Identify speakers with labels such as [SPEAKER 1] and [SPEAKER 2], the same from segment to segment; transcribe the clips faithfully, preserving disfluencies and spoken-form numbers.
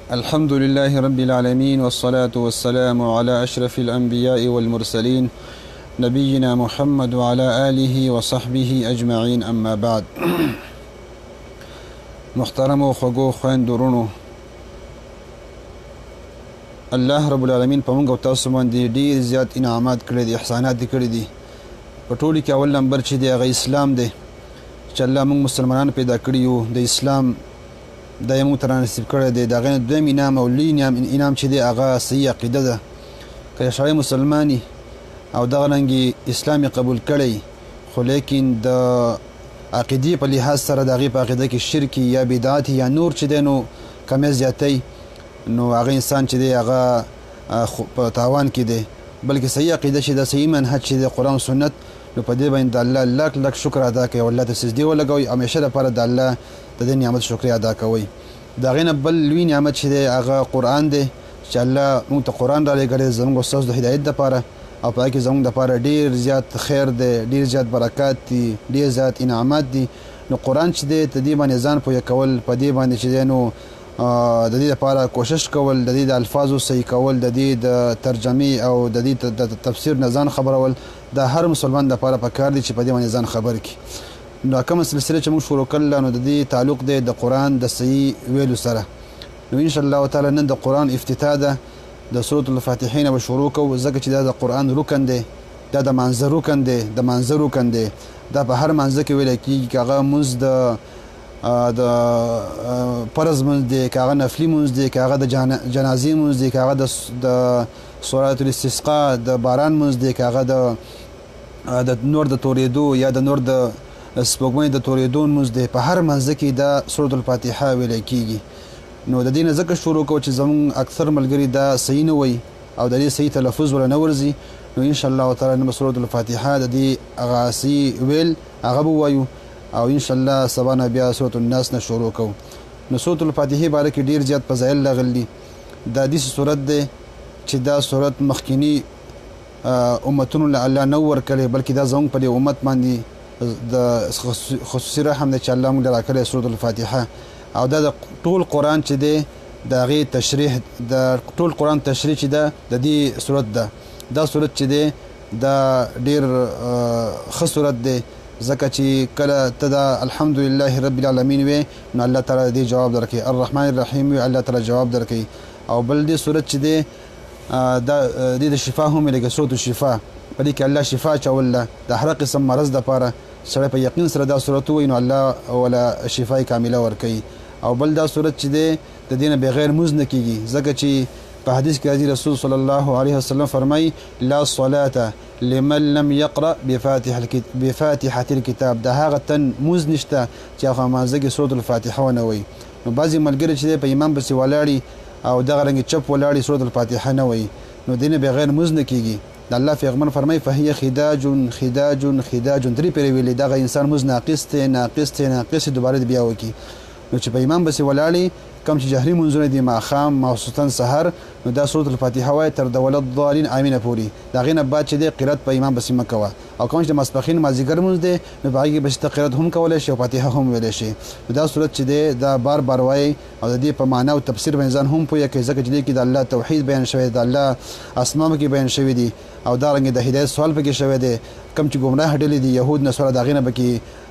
[SPEAKER 1] الحمد لله رب العالمين والصلاة والسلام على أشرف الأنبياء والمرسلين نبينا محمد وعلى آله وصحبه أجمعين أما بعد. محترم و خوږو خویندورونو، الله رب العالمین په موږ او تاسو باندې ډېر زیات انعامات کړي دي، احسانات دي کړي دي. په ټولو کې اول نمبر چې دی هغه اسلام دی چې الله موږ مسلمانان پیدا کړي یو. د اسلام دا یې موږ ته رانصیب کړی دی. د هغې نه دویم انعام او لوی انعام چې دی هغه صحیح عقیده ده. که یو سړی مسلمان او دغه رنګې اسلام یې قبول کړی خو لیکن د عقیدې په لحاظ سره د هغې په عقیده کې شرک یا بدعت یا نور چې دی نو کمی زیاتی، نو هغه انسان چې دی هغه په تاوان کې دی. بلکې صحیح عقیده چې د صحیح منهج چې د قرآن سنت، نو په دې باندې د الله لک لک شکر ادا کوي او الله ته سجدې ولګوئ. همیشه لپاره د الله د دې نعمت شکر ادا کوئ. د هغې نه بل لوی نعمت چې دی هغه قرآن دی چې الله موږ ته قرآن رالیږلی زموږ ستاسو د هدایت دپاره، او په هغې کې زموږ دپاره ډېر زیات خیر دی، ډېر زیات برکات دي، ډېر زیات انعامات دي. نو قرآن چې دی په دې باندې ځان پوهه کول، په دې باندې چې دی نو د دې لپاره کوشش کول، د دې د الفاظو صحیح کول، د دې د ترجمې او د دې د تفسیر نه ځان خبرول، دا هر مسلمان دپاره پکار دی چې په دې باندې ځان خبر کړي. نو کومه سلسله چې موږ شروع کړله نو د دې تعلق دی د قرآن د صحیح ویلو سره. نو انشاءالله تعالی نن د قرآن افتتاح ده، د سورة الفاتحې نه به شروع کوو، ځکه چې دا د قرآن رکن دی، دا د مانځه رکن دی، د مانځه رکن دی. دا په هر مانځه کې ویلی کېږي، که هغه مونځ د د فرض مونځ دی، که هغه نفلي مونځ دی، که هغه د جنازې مونځ دی، که هغه د صلات الاستسقا د باران مونځ دی، که هغه د نور د تورېدو یا د نور د سپوږمۍ د تورېدو مونځ دی. په هر مانځه کې دا سورة الفاتحه ویلی کېږي. نو د دې نه ځکه شروع کوو چې زموږ اکثر ملګري دا صحیح نه وایي او د دې صحیح تلفظ ولا نه ورځي. نو انشاءالله تعالی نن به سورة الفاتحه د دې هغه صحیح ویل هغه به ووایو، او انشاءالله سبا نه بیا سورة الناس نه شروع کوو. نو سورة الفاتحې باره کې ډېر زیات فضایل راغلي. دا داسې صورت دی چې دا صورت مخکیني امتونو له الله نه ورکړی، بلکې دا زموږ په دې امت باندې د خصوصي رحم دی چې الله موږ له راکړی سورة الفاتحه. او دا د ټول قرآن چې دی د هغې تشریح، د ټول قرآن تشریح چې ده د دې صورت ده. دا صورت چې دی دا ډېر ښه صورت دی، ځکه چې کله ته دا الحمدلله رب العالمین وی نو الله تعالی دې جواب درکوي، الرحمن الرحیم وی الله تعالی جواب درکوي. او بل دې صورت چې دی دا دې د شفا هم لکه صورت الشفا، په دې کې الله شفا چوله د هر قسم مرض دپاره. سړی په یقین سره دا صورت ووایي نو الله ولا شفای کامله ورکوي. او بل دا صورت چې دی د دې نه بغیر مونځ نه کېږي، ځکه چې په حدیث کې راځي رسول صلی الله علیه وسلم فرمایي لا صلاة لمن لم یقرأ بفاتحة الکتاب. د هغه تن مونځ نشته چې هغه مانځه کې سورة الفاتحه ونه وایي. نو بعضې ملګري چې دی په امام پسې ولاړي او دغه رنګې چپ ولاړي سورة الفاتحه نه وایي، نو دې نه بغیر مونځ نه کېږي. د الله پیغمبر فرمایي فهي خداج خداج خداج، درې پرې ویلي دغه انسان مونځ ناقص دی ناقص دی ناقص دی، دوباره دې بیا وکړي. نو چې په امام پسې ولاړي کم چې جهري مونځونه دي ماښام ماخصوصا سحر، نو دا سورة الفاتحه وایي تر د ولضالین آمینه پورې. د هغې نه بعد چې دی قرات په امام پسې مه کوه. او کوم چې د ماسپښین مازدیګر مونځ دی نو په هغې کې به چې ته قرات هم کولی شي او فاتحه هم ویلی شي. نو دا صورت چې دی دا بار بار وایي او د دې په معنا او تفسیر باندې ځان هم پوهه کوي، ځکه چې دې کې د الله توحید بیان شوی دی، د الله اسماء کې بیان شوي دي، او دارنګې د هدایت سوال پکې شوی دی. کم چې ګمراه ډلې دي یهود نصارا د هغې نه پکې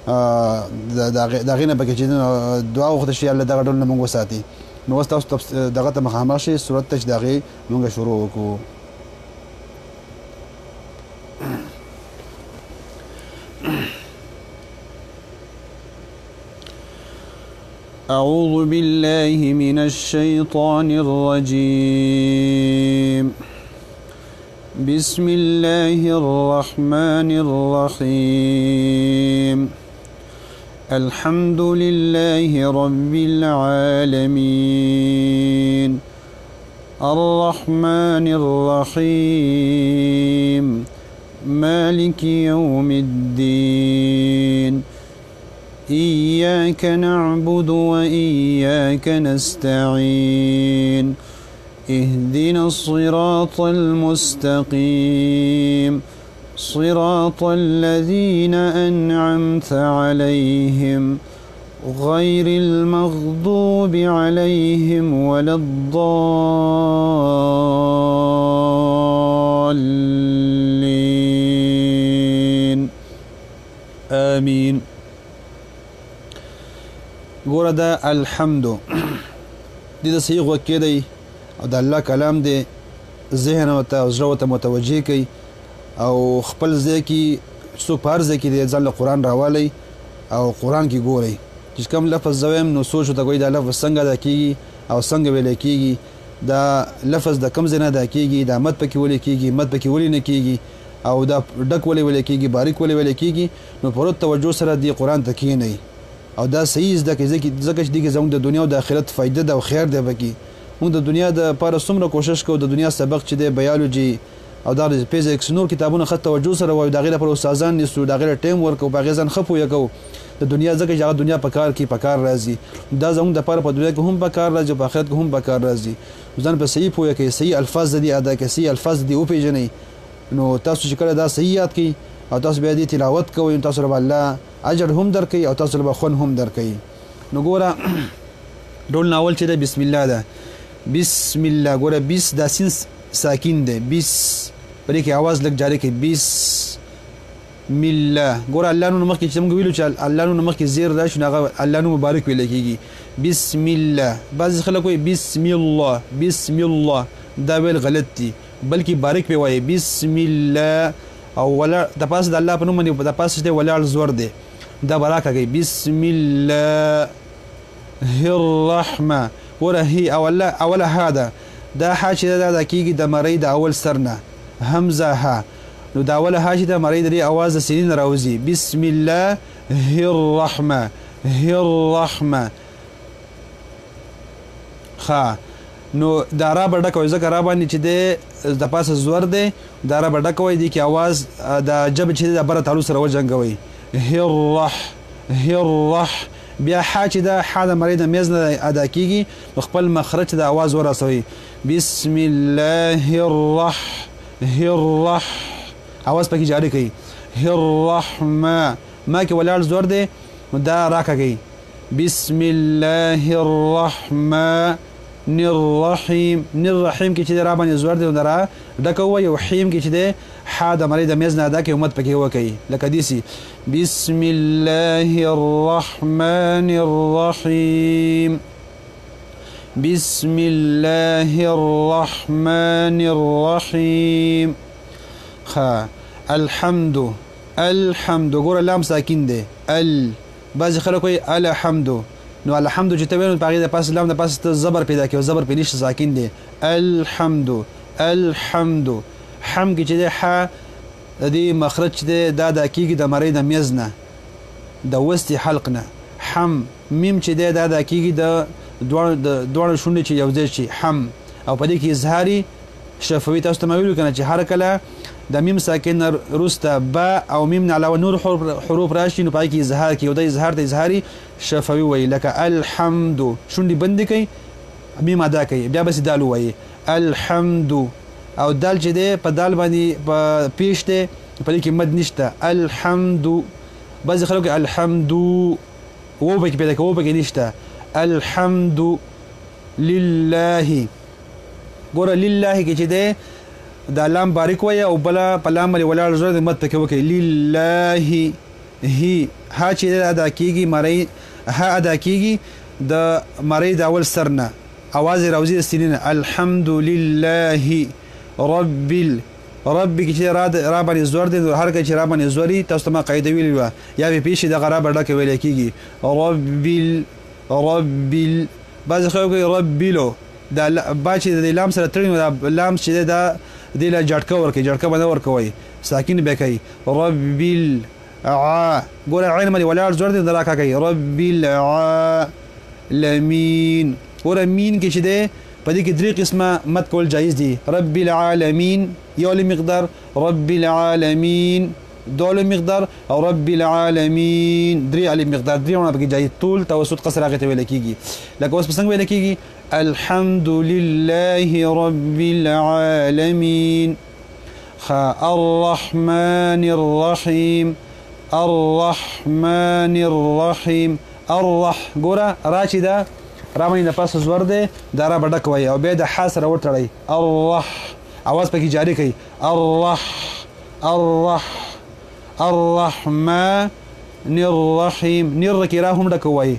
[SPEAKER 1] د هغې نه پکې چې دعا وغوښته شي الله دغه ډول نه موږ وساتي. نو اوس تاسو دغه ته مخامخ شئ صورت ته چې د هغې موږ شروع وکړو. أعوذ بالله من الشيطان الرجيم. بسم الله الرحمن الرحيم. الحمد لله رب العالمين الرحمن الرحيم مالك يوم الدين إياك نعبد وإياك نستعين اهدنا الصراط المستقيم صراط الذين أنعمت عليهم غير المغضوب عليهم ولا الضالين آمين. ګوره دا الحمد دې د صحیح غوږ کې دی او د الله کلام دی، ذهن ورته او زړه ورته متوجه کوي او خپل ځای کې څوک په هر ځای کې دی ځان له قرآن راوالی او قرآن کې ګورئ چې کوم لفظ زه وایم نو سوچ ورته کوئ دا لفظ څنګه ادا کېږي او څنګه ویلی کېږي، دا لفظ د کوم ځای نه ادا کېږي، دا مد پکې ولې کېږي، مد پکې ولې نه کېږي، او دا ډک ولې ویلی کېږي، باریک ولې ویلی کېږي. نو پوره توجه سره دې قرآن ته کښېنئ او دا صحیح زده کړئ، ځکه چې دې کې زموږ د دنیا او د آخرت فایده ده او خیر دی پکې. موږ د دنیا دپاره څومره کوشش کوو، د دنیا سبق چې دی بیالوجي او دا فزیکس نور کتابونه ښه توجه سره وایو، د هغې لپاره استادان نیسو، د هغې له ټایم ورکوو، په هغې ځان ښه پویه کوو د دنیا، ځکه چې هغه دنیا په کار کې په کار راځي. دا زموږ دپاره په دنیا کې هم په کار راځي او په آخرت کې هم په کار راځي. ځان په صحیح پویه کوئ، صحیح الفاظ د دې ادا کړئ، صحیح الفاظ د دې وپېژنئ. نو تاسو چې کله دا صحیح یاد کړئ او تاسو بیا دې تلاوت کوئ، نو تاسو له به الله اجر هم درکوي او تاسو له به خوند هم درکوي. نو ګوره ډول ناول چې دی بسم الله ده، بسم الله. ګوره بیس دا سین ساکین دی، بیس په دې کې اواز لږ جاری کړئ، بسم الله. ګوره الله نو مخکې چې موږ ویلو چې الله نو مخکې زیر راشي نو هغه الله نو مبارک ویلی کېږي، بسم الله. بعضې خلک وایي بسم الله، بسم الله، دا ویل غلط دي، بلکې بارک پې وایي بسم الله. او ولاړ د پاسه د الله په نوم باندې د پاسه دی ولاړ زور دی، دا به راکاږئ بسم الله الرحمه. ګوره هي اوله اوله ها ده، دا ها چې دا ادا کېږي د مرۍ د اول سر نه، همزه ها. نو دا اوله ها چې د مرۍ د دې اواز د سینې نه راوځي، بسم الله الرحمه الرحمه. ښه نو دا را به ډکوئ، ځکه را باندې چې دی د پاسه زور دی، دا را به ډکوئ، دې کې اواز د ژبې چې دی د بره تالو سره وجنګوئ، هرح هرح. بیا ح چې دا ح د مرۍ د میز نه ادا کېږي نو خپل مخرج ته د اواز ورسوئ، بسم الله الرح هرح، اواز پکې جاری کوي، هرحمه. ما کې ولاړ زور دی نو دا راکاږئ، بسم الله الرحمن الرحیم. الرحیم کې چې دی را باندې زور دی نو دا را ډکه ووایي، او حیم کې چې دی ح د مرۍ د میز نه ادا کوي، مد پکې وکوي، لکه داسې بسم الله الرحمن الرحیم، بسم الله الرحمن الرحیم. ښه الحمد الحمد. ګوره لام ساکین دی، ال. بعضې خلک وایي الحمد، نو الحمد چې ته وایې نو په هغې د پاسه لام د پاسه ته زبر پیدا کوي، زبر پې نشته، ساکین دی، الحمد الحمد. حم کې چې دی ح د دې مخرج چې دی دا ادا کېږي د مرۍ د میز نه، د وستې حلق نه. حم. میم چې دی دا ادا کېږي د دواړو شونډې چې یو ځای شي، حم. او په دې کې اظهاري شفوي. تاسو ته مې ویلو که نه چې هر کله د میم ساکن نه وروسته با او میم نه علاوه نور حروف راشي نو په هغې کې اظهار کوي، او د اظهار ته اظهاري شفوي وایي، لکه الحمد. شونډې بندې کوي، میم ادا کوي، بیا بسې دال ووایي الحمد. او دال چې دی په دال باندې په پیش دی، په دې کې مد نشته، الحمد. بعضې خلکو الحمد و پکې پیدا کوي، و پکې نشته، الحمد لله. ګوره لله کې چې دی دا لام باریک وایه او بله په لام باندې ولاړ زور د مد پکې وکړئ، لله. هی ها چې دی ادا کېږي مرۍ، ها ادا کېږي د مرۍ د اول سر نه، اواز یې راوځي د سینې نه، الحمد لله رب ال. رب کې چې را باندې زور دی، هر کله چې را باندې زوري، تاسو ته ما قاعده ویلې وه، یا به پېښې دغه را به ډکه ویلی کېږي، رب ال رب ال. بعضې خلک کوي ربلو، دا با چې د لام سره تړي نو دا لام چې دی دا دې له جټکه ورکوي، جټکه به نه ورکوئ، ساکن به کوي، رب ال ع. ګوره عین باندې ولاړ زور دی نو دا راکاږئ، رب العالمین. ګوره مین کې چې دی په دې کې درې قسمه مد کول جایز دي، رب العالمین یو له مقدار، رب العالمین دوله مقدار، او رب العالمین درې الف مقدار، درېونه پکې جایز. طول توسط قصر هغې ته ویلی کېږي، لکه اوس په څنګه ویلی کېږي، الحمد لله رب العالمین. الرحمن الرحیم الرحمن الرحیم. الرح ګوره را چې دا را باندې د پاسه زور دی دا را به ډک وایي او بیا د ح سره وتړئ الرح اواز پکې جاری کړئ الرح الرح الرحمن الرحیم نر کې را هم ډک وایي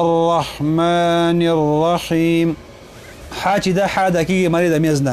[SPEAKER 1] الرحمن الرحیم ح چې دا ح دا کېږي مرې د میز نه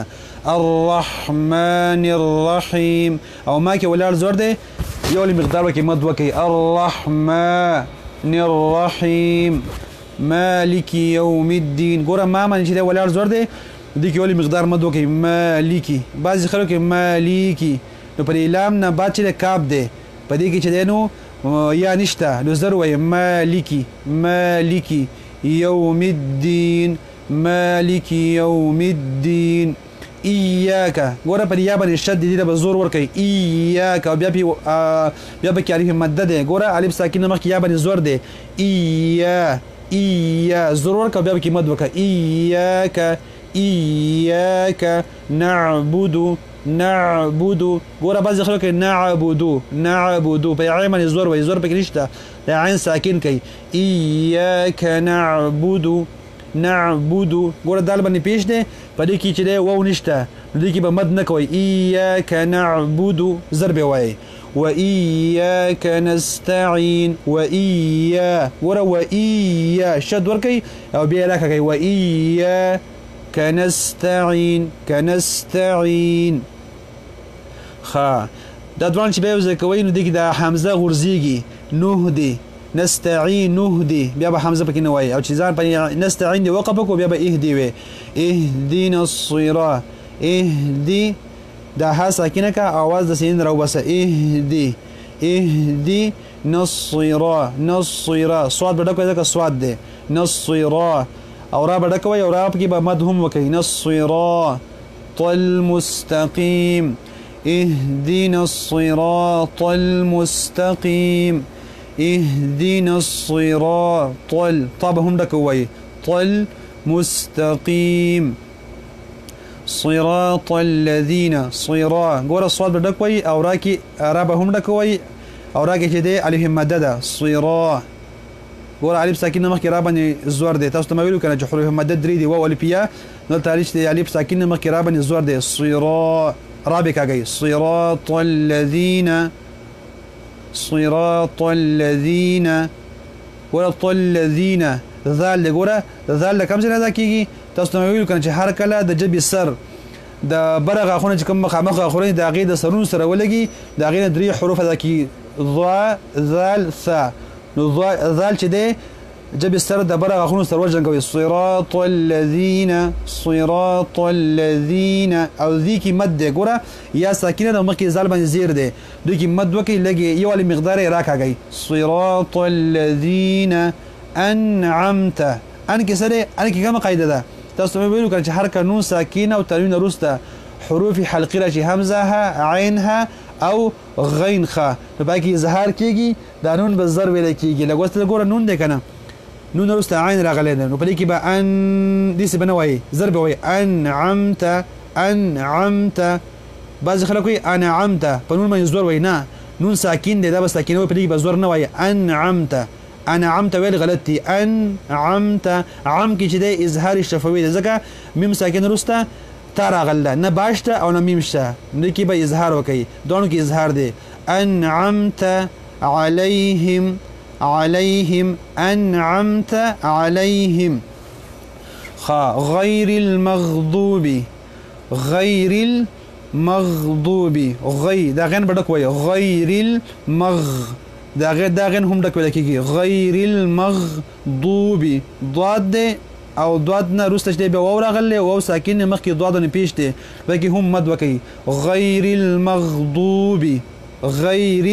[SPEAKER 1] الرحمن الرحیم او ما کې ولاړ زور دی یو لږ مقدار وکړئ مد وکړئ الرحمن الرحیم مالک یوم الدین ګوره ما باندې چې دی ولاړ زور دی دې کې ولې مقدار مد وکړئ مالکي بعضې خلکو کې مالکي نو پر اعلام نه بعد چې دی کاب دی په دې کې چې دی نو یا نشته نو زر وایي مالکي مالکي یوم الدین مالک یوم الدین ایاک ګوره پر یا باندې شد دې ته به زور ورکوئ ایاک او بیا پې بیا پکې الف مده دی ګوره الف ساکن مخکې یا باندې زور دی ایا ایا زور ورکوه بیا پکې مد وکړه ایاک ایاک نعبدو نعبدو ګوره بعضې خلکو کوي نعبدو نعبدو په عین باندې زور وایي زور پکې نشته د عین ساکن کوي ایاک نعبدو نعبدو ګوره دال باندې پیش دی په دې کې چې دی واو نشته نو دې کې به مد نه کوئ ایاک نعبدو زر به وایئ وإياك نستعين وإيا ورا وإيا شد وركي أو بيلاك كي وإياك نستعين كنستعين خا دا دوان چې به زکوي نو دغه د حمزه غورځيږي نهدي نستعين نهدي بیا به حمزه پکې نه وایي او چې ځان په نستعين دی وقف کو بیا به اهدي وي اهدنا الصراط اهدي دا ها ساکنه کا آواز د سین راو بس اهدي اهدي نصيرا نصيرا صاد بډکو ځکه صاد دی نصيرا او را بډکو او را پکې به مد هم وکي نصيرا المستقيم اهدنا الصراط المستقيم اهدنا الصراط طب هم ډکوي طل مستقيم صراط الذين صرا ګوره صاد به ډکوي او راکي را به هم ډکوي او راکي چې دی الف مده ده صرا ګوره الف ساکن مخکې را باندې زور دی تاسو ته مې ویلو کنه چې حروف مده درې دي واو الف یا نو تعریف دی الف ساکن مخکې را باندې زور دی صرا را به کاږي صراط الذين صراط الذين ورط الذين ذال ګوره ذال کوم ځای نه کیږي تاسو ته ویل کنه چې هر کله د جبې سر د بره غاښونه چې کوم مخامخ غاښونه د هغې د سرونو سره ولګي د هغې نه درې حروف ادا کېږي ضا ذال ثا نو ذال چې دی جبې سر د بره غاښونو سره وجنګوي صراط الذین صراط الذین او ذي کې مد دی ګوره یا ساکنه د مخکې ذال باندې زیر دی دوی کې مد وکړئ لږې یو والي مقدار یې راکاږئ صراط الذین انعمت ان کې سره ان کې کومه قاعده ده تاسو مې ویلو چې هر قانون ساکینه او تنوین وروسته حروف حلقي راشي همزه عینها او غین خ په باقي اظهار کیږي دا نون به ضرب ویل کیږي لګوست ګوره نون دی کنه نون وروسته عین راغلی نو په دې کې به ان دې څه بنوي ضرب وي انعمت انعمت بعض خلک وي انعمت په نون باندې زور وي نه نون ساکین دی دا به ساکین وي په دې کې به زور نه وي انعمت انعمت ویل غلطي انعمت عم کې چې د اظهار شفوي ده ځکه میم ساکن وروسته تا راغله نه باشته او نه میم شته نو کې به اظهار وکړي دوه کې اظهار دی انعمت عليهم عليهم انعمت عليهم خا غير المغضوب غير المغضوب غي دا غن بډک وای غير المغ دا غیر دا غن هم ډک ویل کېږي غیر المغضوب ضاد دی او ضاد نه وروسته چې دی بیا واو راغلی واو ساکن مخکې ضاد نه پیش دی بلکې هم مد وکوي غیر المغضوب غیر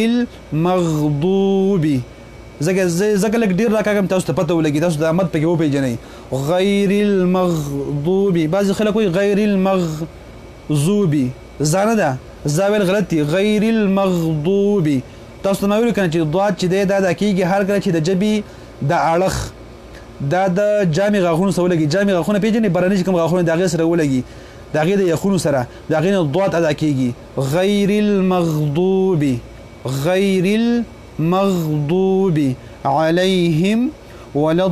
[SPEAKER 1] المغضوب ځکه ځکه لږ ډېر راکاږم تاسو ته پته ولګي تاسو د مد پکې وپېژنئ غیر المغضوب بعضې خلک وایي غیر المغضوب زا نه ده زا ویل غلط دي غیر المغضوب تاسو ته مې ویلو کنه چې ضاد چې دی دا دا کېږي هر کله چې د ژبې د اړخ دا د جامې غاښونو سره ولګي جامې غاښونه پېژنې بهرني چې کوم غاښونه د هغې سره ولګي د هغې د یخونو سره د هغې نه ضاد ادا کېږي غیر المغضوب غیر المغضوب علیهم ولا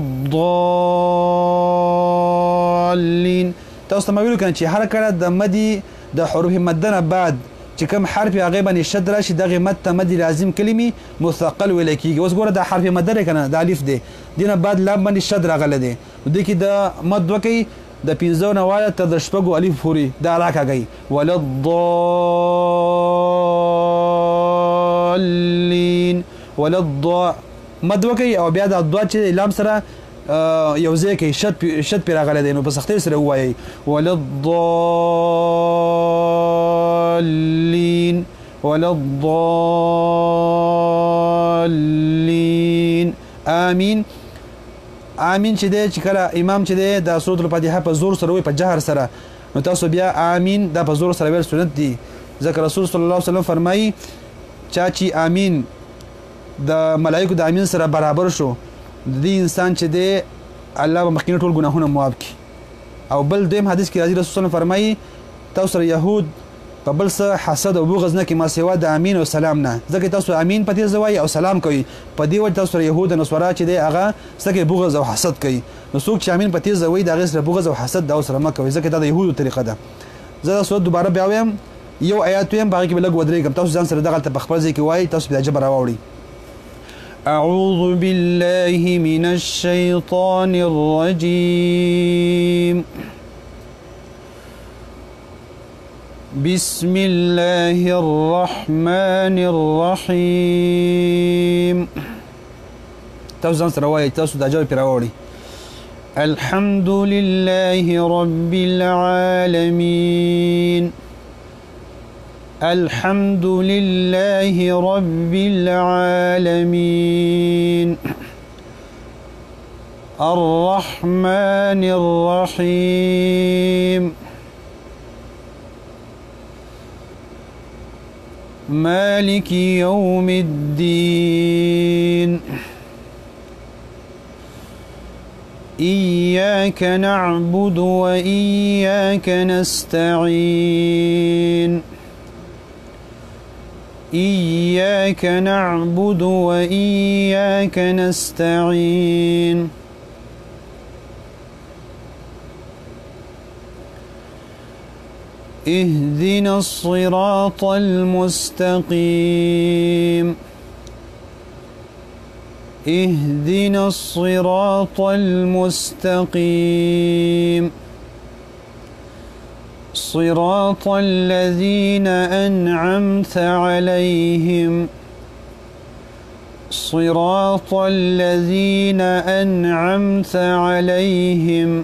[SPEAKER 1] الضالين. تاسو ته ویلو کنه چې هر کله د مدي د حروف مده نه بعد چې کوم حرف هغه باندې شد راشي دغه مد ته مد لازم کلمې مثقل ویل کېږي. اوس ګوره دا حرف مده دی کنه د الف دی دینه بعد لام باندې شد راغلی دی نو دې کې د مد وکئ د پنځو نه وایه تر د شپږو الف پورې دا راکاږئ ولا الضالين ولا الض مد وکئ او بیا د دوه چې لام سره یو ځای کې شد شد پې راغلی دی نو په سختۍ سره ووایئ ولا الضالين ولا الضالين. آمین. آمین چې دی چې کله امام چې دی د سورة الفاتحه په زور سره وایي په جهر سره نو تاسو بیا آمین دا په زور سره ویل سنت دي ځکه رسول صلی الله علیه وسلم فرمایي چا چې آمین د ملایکو د آمین سره برابر شو د دې انسان چې دی الله به مخکینه ټول ګناهونه معاف کړي. او بل دویم حدیث کې راځي رسول صلی الله فرمایي تاسو سره یهود په بل څه حسد او بغض نه کوي ما سوا د امین او سلام نه ځکه تاسو امین په تیز وایي او سلام کوي په دې وجه تاسو سره یهود او نصارا چې دی هغه څه بغض او حسد کوي نو څوک چې امین په تیز وایي د هغې سره بغض او حسد دا سره مه کوي ځکه دا د یهودو طریقه ده. زه دا سورت دوباره بیا وایم یو آیات ویم په هغې کې به لږ ودرېږم تاسو ځان سره دغلته په خپل ځای کې وایي تاسو بیا ژبه راواوړئ. أعوذ بالله من الشيطان الرجيم بسم الله الرحمن الرحيم. تاسو ځان سره وایئ تاسو دا جواب پرې راوړئ. الحمد لله رب العالمين الحمد لله رب العالمين الرحمن الرحيم مالك يوم الدين إياك نعبد وإياك نستعين إياك نعبد وإياك نستعين اهدنا الصراط المستقيم اهدنا الصراط المستقيم صراط الذين أنعمت عليهم صراط الذين أنعمت عليهم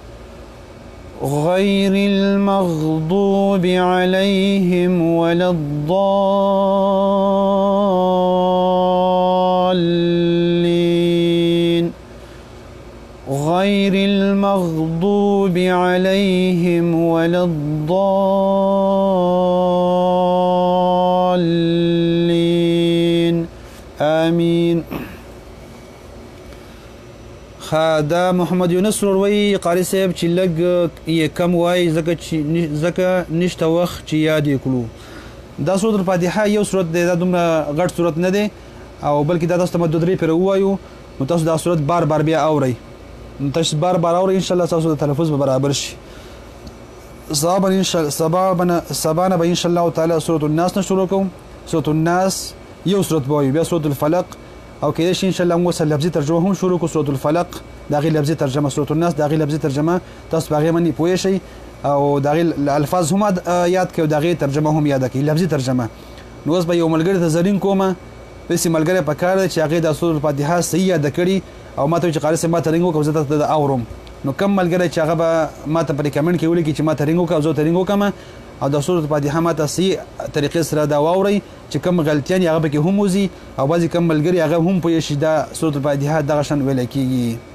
[SPEAKER 1] غير المغضوب عليهم ولا الضالين غير المغضوب عليهم ولا الضالين آمين. دا محمد یونس وروي قاری صاحب چې لږ یې کم وایي ځکه چې ځکه نشته وخت چې یاد یې کړو. دا سورة الفاتحه یو سورت دی دا دومره غټ سورت نه دی او بلکې دا تاسو ته دوه درې پرې ووایو نو تاسو دا سورت بار بار بیا اورئ نو تاسو بار بار اورئ انشاءالله تاسو د تلفظ به برابر شي. سبا ان شاء الله سبا سبا نه به انشاءالله تعالی سورة الناس نه شروع کوم. سورة الناس یو سورت به وایو بیا سورة الفلق او کېدای شي انشاءالله موږ سره لفظي ترجمه هم شروع کړو. سورة الفلق د هغې لفظي ترجمه سورة الناس د هغې لفظي ترجمه تاسو په هغې باندې پوه شئ او د هغې الفاظ هم یاد کړئ او د هغې ترجمه هم یاده کړئ لفظي ترجمه. نو اوس به یو ملګري ته زرین کومه داسې ملګری پکار دی چې هغې د سورة الفاتحه صحیح یاده کړي او ما ته وایي چې قاري صاحب ما ته رینګ وکړه زه درته د اورم نو کم ملګری چې هغه به ما ته په کمنټ کې ولیکي چې ما ته رینګ وکړه او زه ورته رینګ وکړم او د سورة الفاتحه ما ته صحیح طریقې سره دا واورئ چې کوم غلطیان هغه پکې هم وځي او بعضې کم ملګري هغه هم پوه شي دا سورة الفاتحه دغه شان ویلی کېږي.